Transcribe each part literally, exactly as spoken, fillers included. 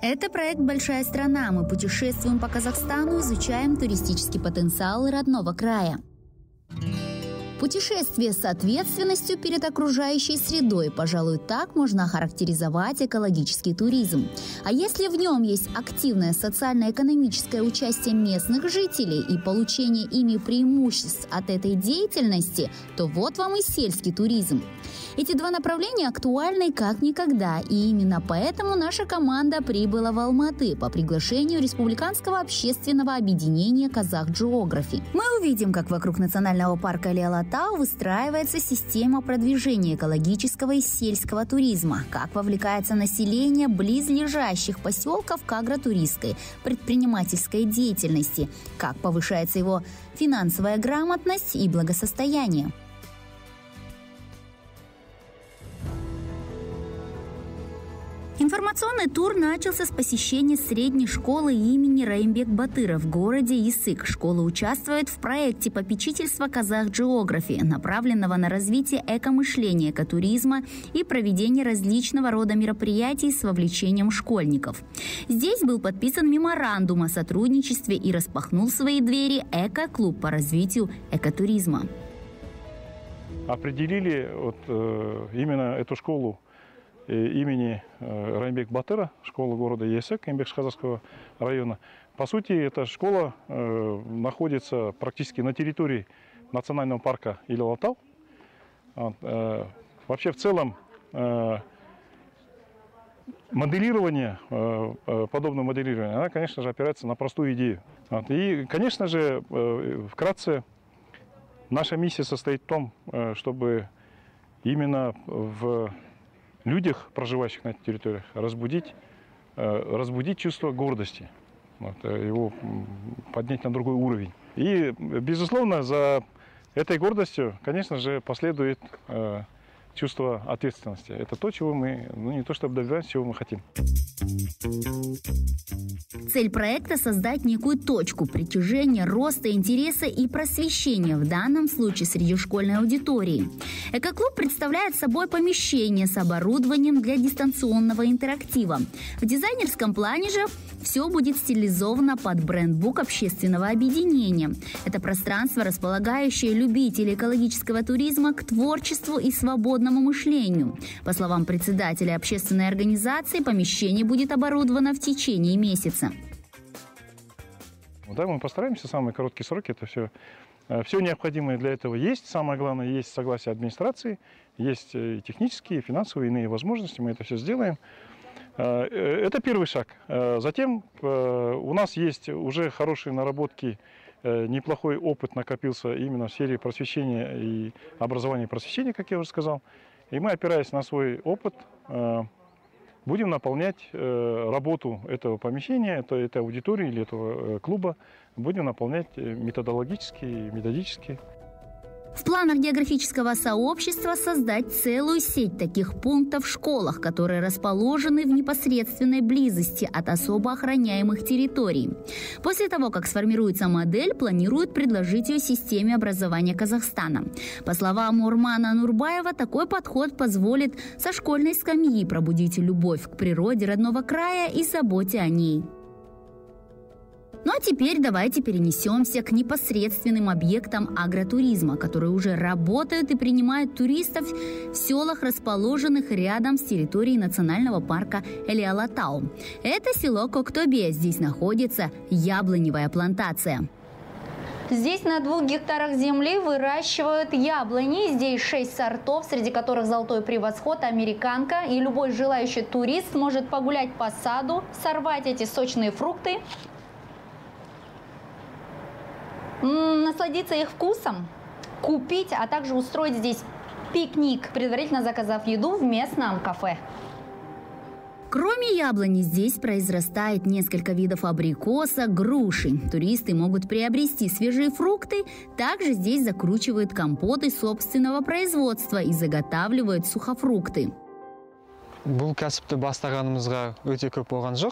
Это проект «Большая страна». Мы путешествуем по Казахстану, изучаем туристический потенциал родного края. Путешествие с ответственностью перед окружающей средой, пожалуй, так можно охарактеризовать экологический туризм. А если в нем есть активное социально-экономическое участие местных жителей и получение ими преимуществ от этой деятельности, то вот вам и сельский туризм. Эти два направления актуальны как никогда, и именно поэтому наша команда прибыла в Алматы по приглашению Республиканского общественного объединения «Казах Geography». Мы увидим, как вокруг национального парка Эли-Алатау выстраивается система продвижения экологического и сельского туризма, как вовлекается население близлежащих поселков к агротуристской, предпринимательской деятельности, как повышается его финансовая грамотность и благосостояние. Информационный тур начался с посещения средней школы имени Райымбек-Батыра в городе Исык. Школа участвует в проекте попечительства «Казах Geography», направленного на развитие экомышления, экотуризма и проведение различного рода мероприятий с вовлечением школьников. Здесь был подписан меморандум о сотрудничестве и распахнул свои двери эко-клуб по развитию экотуризма. Определили вот, э, именно эту школу имени Райымбек-Батыра, школа города Исык, Эмбекши-Казахского района. По сути, эта школа э, находится практически на территории национального парка Эли-Алатау. Вот, э, вообще, в целом, э, моделирование, э, подобное моделирование, она, конечно же, опирается на простую идею. Вот, и, конечно же, э, вкратце, наша миссия состоит в том, э, чтобы именно в людях, проживающих на этих территориях, разбудить, э, разбудить чувство гордости, вот, его поднять на другой уровень. И, безусловно, за этой гордостью, конечно же, последует э, чувство ответственности. Это то, чего мы, ну не то чтобы добиваемся, чего мы хотим. Цель проекта – создать некую точку притяжения, роста, интереса и просвещения, в данном случае среди школьной аудитории. Экоклуб представляет собой помещение с оборудованием для дистанционного интерактива. В дизайнерском плане же все будет стилизовано под брендбук общественного объединения. Это пространство, располагающее любителей экологического туризма к творчеству и свободному мышлению. По словам председателя общественной организации, помещение будет оборудовано в течение месяца. Да, мы постараемся в самые короткие сроки это все. Все необходимое для этого есть. Самое главное, есть согласие администрации, есть и технические, и финансовые, и иные возможности. Мы это все сделаем. Это первый шаг. Затем у нас есть уже хорошие наработки, неплохой опыт накопился именно в сфере просвещения и образования и просвещения, как я уже сказал. И мы, опираясь на свой опыт, будем наполнять работу этого помещения, этой аудитории или этого клуба, будем наполнять методологически и методически. В планах географического сообщества создать целую сеть таких пунктов в школах, которые расположены в непосредственной близости от особо охраняемых территорий. После того, как сформируется модель, планируют предложить ее системе образования Казахстана. По словам Урмана Нурбаева, такой подход позволит со школьной скамьи пробудить любовь к природе родного края и заботе о ней. Ну а теперь давайте перенесемся к непосредственным объектам агротуризма, которые уже работают и принимают туристов в селах, расположенных рядом с территорией национального парка Эли-Алатау. Это село Коктобе. Здесь находится яблоневая плантация. Здесь на двух гектарах земли выращивают яблони. Здесь шесть сортов, среди которых золотой превосход, американка. И любой желающий турист может погулять по саду, сорвать эти сочные фрукты, насладиться их вкусом, купить, а также устроить здесь пикник, предварительно заказав еду в местном кафе. Кроме яблони, здесь произрастает несколько видов абрикоса, груши. Туристы могут приобрести свежие фрукты. Также здесь закручивают компоты собственного производства и заготавливают сухофрукты. Бұл кәсіпті бастағанымызға өте көп болған жоқ.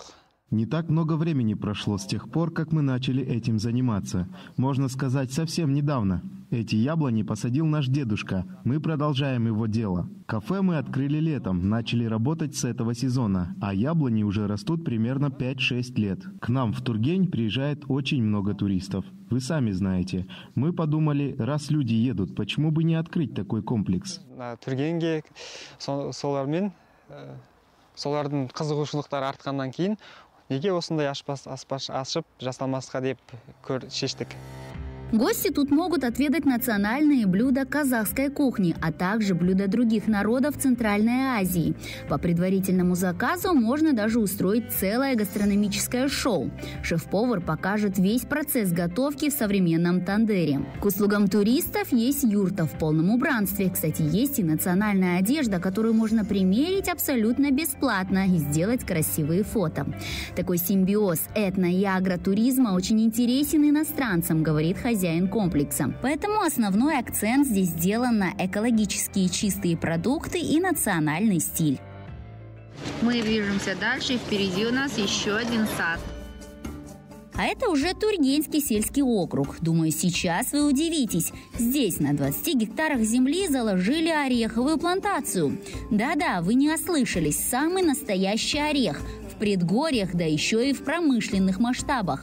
Не так много времени прошло с тех пор, как мы начали этим заниматься. Можно сказать, совсем недавно. Эти яблони посадил наш дедушка. Мы продолжаем его дело. Кафе мы открыли летом, начали работать с этого сезона, а яблони уже растут примерно пять-шесть лет. К нам в Тургень приезжает очень много туристов. Вы сами знаете. Мы подумали, раз люди едут, почему бы не открыть такой комплекс? Тургенге солармен, солардың қызығушылықтары артқаннан кейін неге осындай ашып жасалмасқа деп шештік. Гости тут могут отведать национальные блюда казахской кухни, а также блюда других народов Центральной Азии. По предварительному заказу можно даже устроить целое гастрономическое шоу. Шеф-повар покажет весь процесс готовки в современном тандере. К услугам туристов есть юрта в полном убранстве. Кстати, есть и национальная одежда, которую можно примерить абсолютно бесплатно и сделать красивые фото. Такой симбиоз этно- и агротуризма очень интересен иностранцам, говорит хозяин комплекса. Поэтому основной акцент здесь сделан на экологические чистые продукты и национальный стиль. Мы движемся дальше, и впереди у нас еще один сад. А это уже Тургенский сельский округ. Думаю, сейчас вы удивитесь. Здесь на двадцати гектарах земли заложили ореховую плантацию. Да-да, вы не ослышались, самый настоящий орех. В предгорьях, да еще и в промышленных масштабах.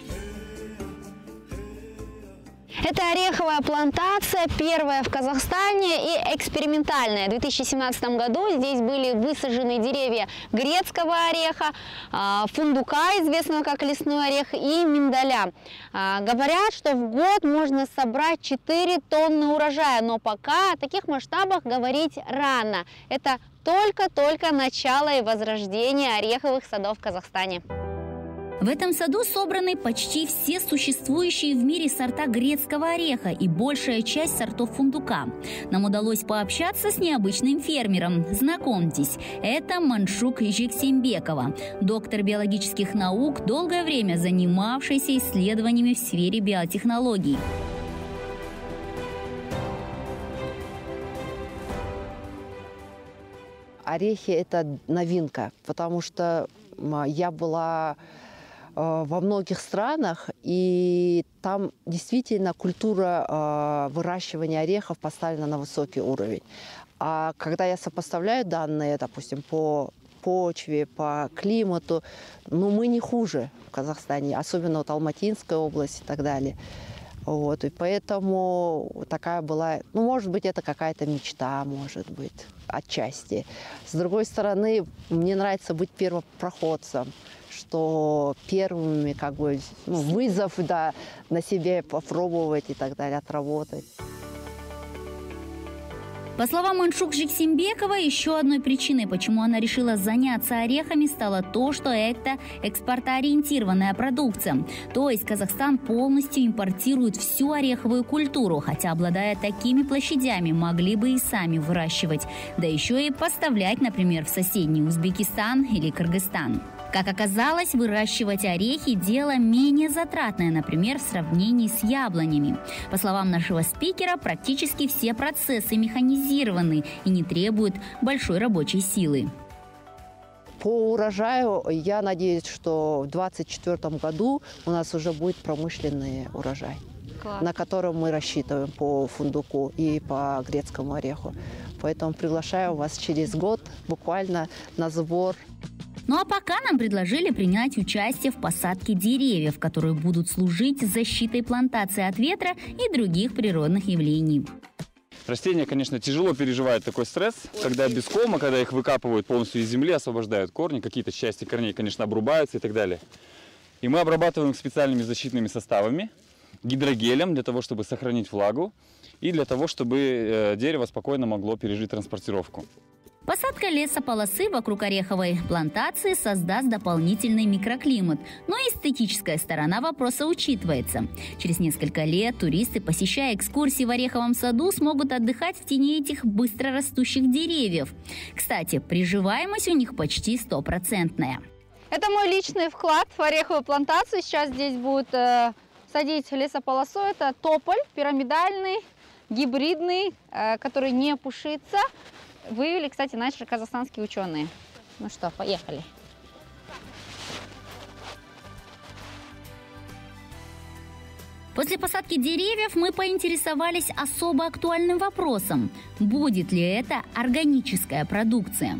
Это ореховая плантация, первая в Казахстане и экспериментальная. В две тысячи семнадцатом году здесь были высажены деревья грецкого ореха, фундука, известного как лесной орех, и миндаля. Говорят, что в год можно собрать четыре тонны урожая, но пока о таких масштабах говорить рано. Это только-только начало и возрождение ореховых садов в Казахстане. В этом саду собраны почти все существующие в мире сорта грецкого ореха и большая часть сортов фундука. Нам удалось пообщаться с необычным фермером. Знакомьтесь, это Маншук Жексембекова, доктор биологических наук, долгое время занимавшийся исследованиями в сфере биотехнологий. Орехи – это новинка, потому что я была во многих странах, и там действительно культура выращивания орехов поставлена на высокий уровень. А когда я сопоставляю данные, допустим, по почве, по климату, ну, мы не хуже в Казахстане, особенно вот Алматинская область и так далее. Вот, и поэтому такая была, ну, может быть, это какая-то мечта, может быть, отчасти. С другой стороны, мне нравится быть первопроходцем, что первыми, как бы, ну, вызов, да, на себе попробовать и так далее, отработать. По словам Маншук Жексембекова, еще одной причиной, почему она решила заняться орехами, стало то, что это экспортоориентированная продукция. То есть Казахстан полностью импортирует всю ореховую культуру, хотя, обладая такими площадями, могли бы и сами выращивать. Да еще и поставлять, например, в соседний Узбекистан или Кыргызстан. Как оказалось, выращивать орехи – дело менее затратное, например, в сравнении с яблонями. По словам нашего спикера, практически все процессы механизированы и не требуют большой рабочей силы. По урожаю я надеюсь, что в двадцать четвёртом году у нас уже будет промышленный урожай, Класс. На котором мы рассчитываем по фундуку и по грецкому ореху. Поэтому приглашаю вас через год буквально на сбор. Ну а пока нам предложили принять участие в посадке деревьев, которые будут служить защитой плантации от ветра и других природных явлений. Растения, конечно, тяжело переживают такой стресс, когда без кома, когда их выкапывают полностью из земли, освобождают корни, какие-то части корней, конечно, обрубаются и так далее. И мы обрабатываем их специальными защитными составами, гидрогелем для того, чтобы сохранить влагу и для того, чтобы дерево спокойно могло пережить транспортировку. Посадка лесополосы вокруг ореховой плантации создаст дополнительный микроклимат, но эстетическая сторона вопроса учитывается. Через несколько лет туристы, посещая экскурсии в ореховом саду, смогут отдыхать в тени этих быстро растущих деревьев. Кстати, приживаемость у них почти стопроцентная. Это мой личный вклад в ореховую плантацию. Сейчас здесь будут э, садить лесополосу. Это тополь пирамидальный, гибридный, э, который не пушится. Выявили, кстати, наши казахстанские ученые. Ну что, поехали. После посадки деревьев мы поинтересовались особо актуальным вопросом. Будет ли это органическая продукция?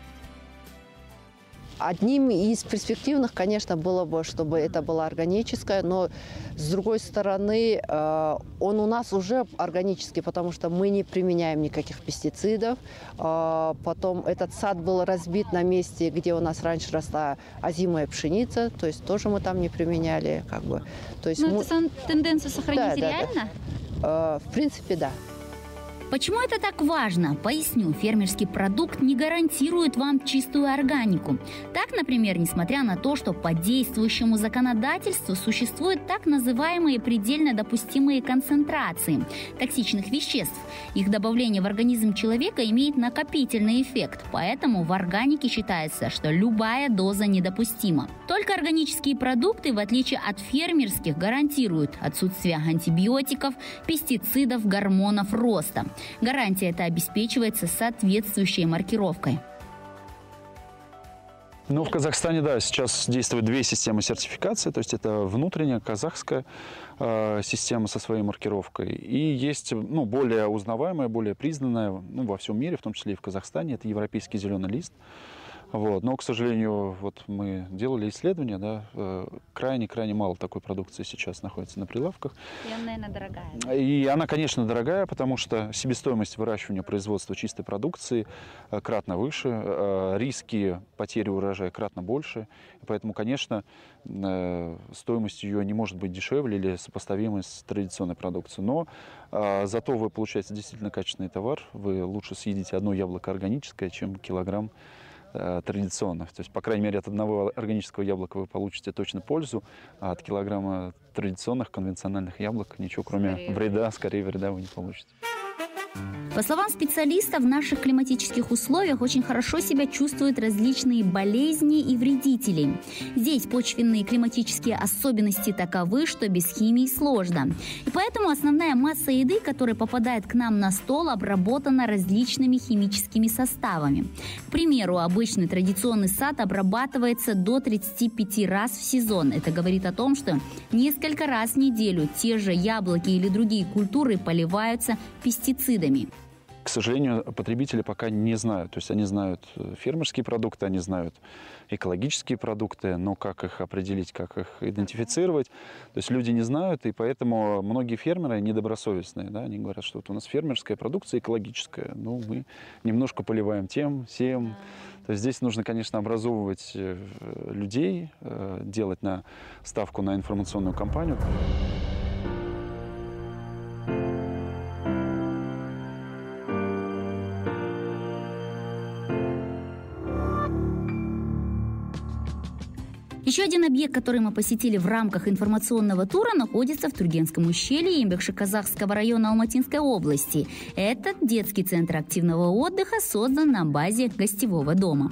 Одним из перспективных, конечно, было бы, чтобы это было органическое, но с другой стороны, он у нас уже органический, потому что мы не применяем никаких пестицидов. Потом этот сад был разбит на месте, где у нас раньше росла озимая пшеница, то есть тоже мы там не применяли, как бы. То есть ну, мы... это тенденцию сохранить да, реально? Да, да. В принципе, да. Почему это так важно? Поясню, фермерский продукт не гарантирует вам чистую органику. Так, например, несмотря на то, что по действующему законодательству существуют так называемые предельно допустимые концентрации токсичных веществ, их добавление в организм человека имеет накопительный эффект, поэтому в органике считается, что любая доза недопустима. Только органические продукты, в отличие от фермерских, гарантируют отсутствие антибиотиков, пестицидов, гормонов роста. Гарантия эта обеспечивается соответствующей маркировкой. Ну, в Казахстане, да, сейчас действуют две системы сертификации, то есть это внутренняя казахская э, система со своей маркировкой, и есть, ну, более узнаваемая, более признанная, ну, во всем мире, в том числе и в Казахстане, это европейский зеленый лист. Вот. Но, к сожалению, вот мы делали исследования, да, крайне-крайне мало такой продукции сейчас находится на прилавках. И она, наверное, дорогая. И она, конечно, дорогая, потому что себестоимость выращивания, производства чистой продукции кратно выше, риски потери урожая кратно больше. И поэтому, конечно, стоимость ее не может быть дешевле или сопоставимой с традиционной продукцией. Но зато вы получаете действительно качественный товар. Вы лучше съедите одно яблоко органическое, чем килограмм традиционных. То есть, по крайней мере, от одного органического яблока вы получите точно пользу, а от килограмма традиционных конвенциональных яблок ничего, кроме скорее вреда, скорее вреда вы не получите. По словам специалистов, в наших климатических условиях очень хорошо себя чувствуют различные болезни и вредители. Здесь почвенные климатические особенности таковы, что без химии сложно. И поэтому основная масса еды, которая попадает к нам на стол, обработана различными химическими составами. К примеру, обычный традиционный сад обрабатывается до тридцати пяти раз в сезон. Это говорит о том, что несколько раз в неделю те же яблоки или другие культуры поливаются пестицидами. К сожалению, потребители пока не знают. То есть они знают фермерские продукты, они знают экологические продукты, но как их определить, как их идентифицировать. То есть люди не знают, и поэтому многие фермеры недобросовестные. Да? Они говорят, что вот у нас фермерская продукция экологическая. Ну, мы немножко поливаем тем, сем. То есть здесь нужно, конечно, образовывать людей, делать на ставку на информационную кампанию. Еще один объект, который мы посетили в рамках информационного тура, находится в Тургенском ущелье Ембекши-Казахского района Алматинской области. Этот детский центр активного отдыха создан на базе гостевого дома.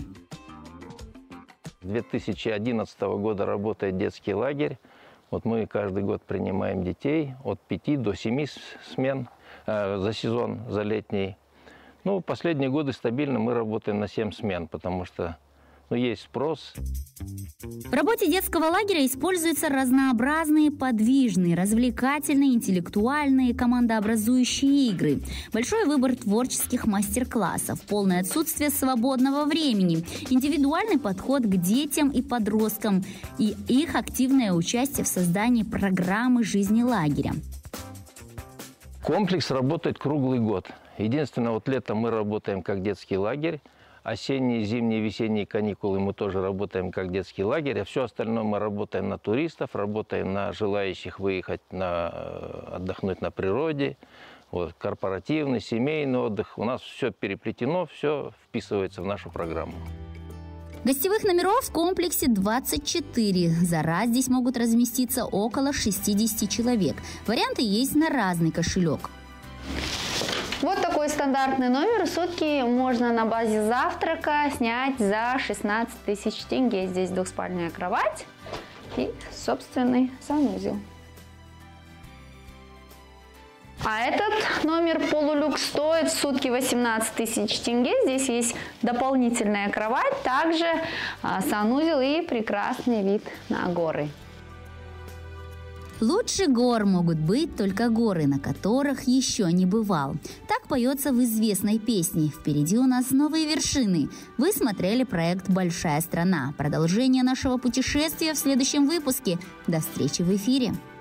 С две тысячи одиннадцатого года работает детский лагерь. Вот мы каждый год принимаем детей от пяти до семи смен э, за сезон, за летний. Ну, последние годы стабильно мы работаем на семь смен, потому что ну, есть спрос. В работе детского лагеря используются разнообразные подвижные, развлекательные, интеллектуальные, командообразующие игры. Большой выбор творческих мастер-классов, полное отсутствие свободного времени, индивидуальный подход к детям и подросткам и их активное участие в создании программы жизни лагеря. Комплекс работает круглый год. Единственное, вот летом мы работаем как детский лагерь. Осенние, зимние, весенние каникулы мы тоже работаем как детский лагерь, а все остальное мы работаем на туристов, работаем на желающих выехать на, отдохнуть на природе, вот, корпоративный, семейный отдых. У нас все переплетено, все вписывается в нашу программу. Гостевых номеров в комплексе двадцать четыре. За раз здесь могут разместиться около шестидесяти человек. Варианты есть на разный кошелек. Вот такой стандартный номер. Сутки можно на базе завтрака снять за шестнадцать тысяч тенге. Здесь двухспальная кровать и собственный санузел. А этот номер полулюкс стоит в сутки восемнадцать тысяч тенге. Здесь есть дополнительная кровать, также санузел и прекрасный вид на горы. Лучше гор могут быть только горы, на которых еще не бывал. Так поется в известной песне. Впереди у нас новые вершины. Вы смотрели проект «Большая страна». Продолжение нашего путешествия в следующем выпуске. До встречи в эфире.